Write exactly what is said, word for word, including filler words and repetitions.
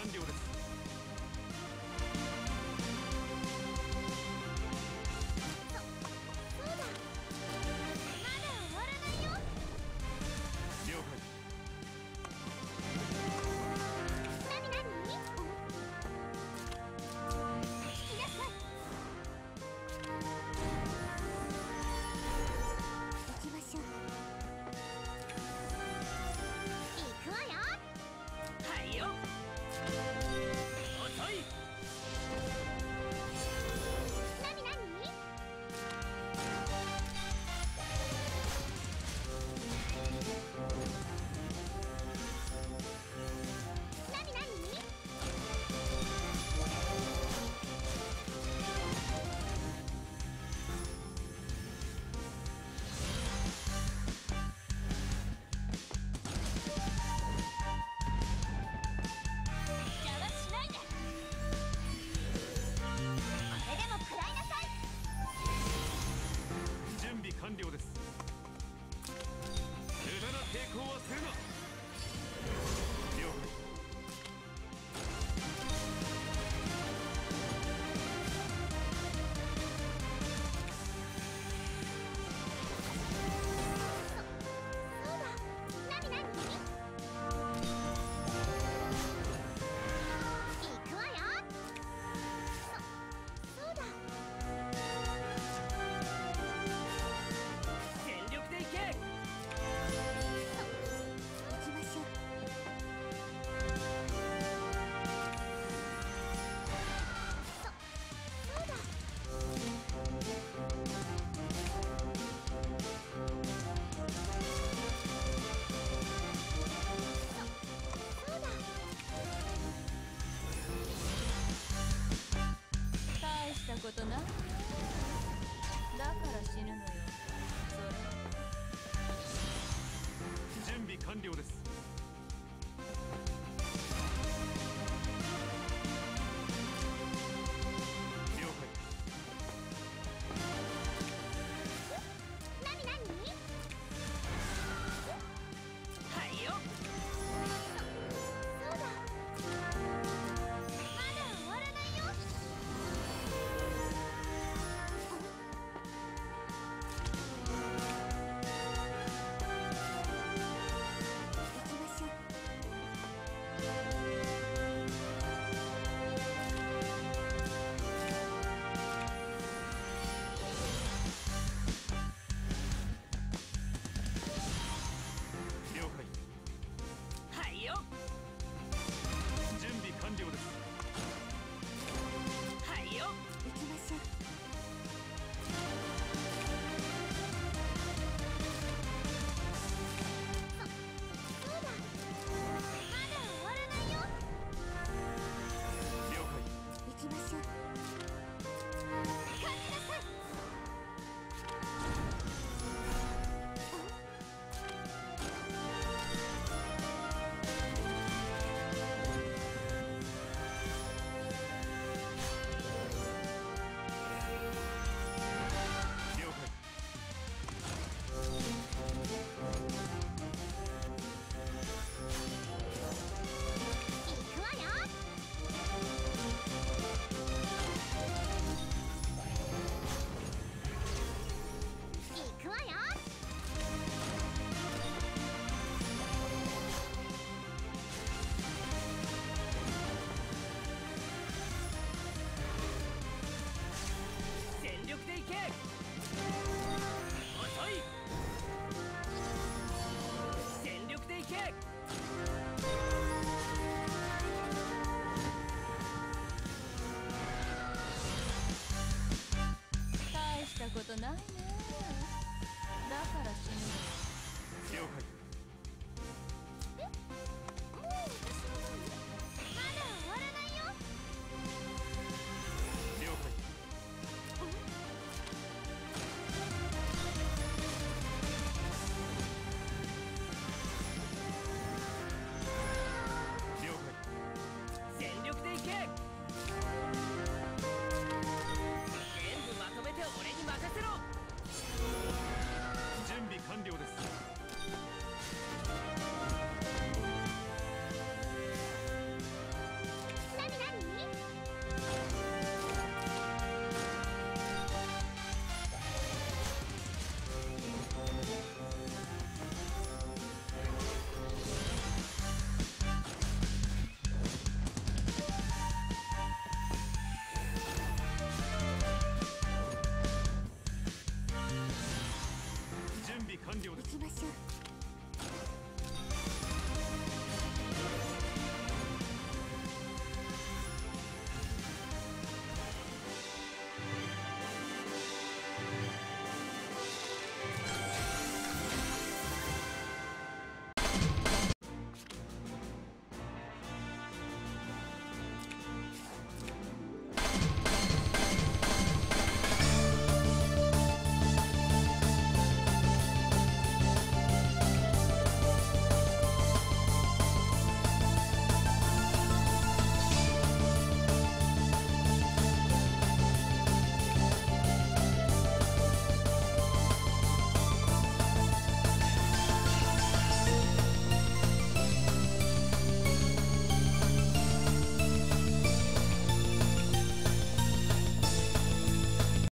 完了です。 そうだ、まだ終わらないよ。 了解。 なになに？引きなさい。行きましょう。行くわよ。 はいよ。遅い。 なになに？なになに？邪魔しないで。これでも食らいなさい。 準備完了です。無駄な抵抗はするな。了解。 そうだ。なになに？行くわよ。そ、そうだ。 全力でいけ。 行きましょう。そ、そうだ。そ、そうだ。 大したことない。だから死ぬのよ。それ。 準備完了です。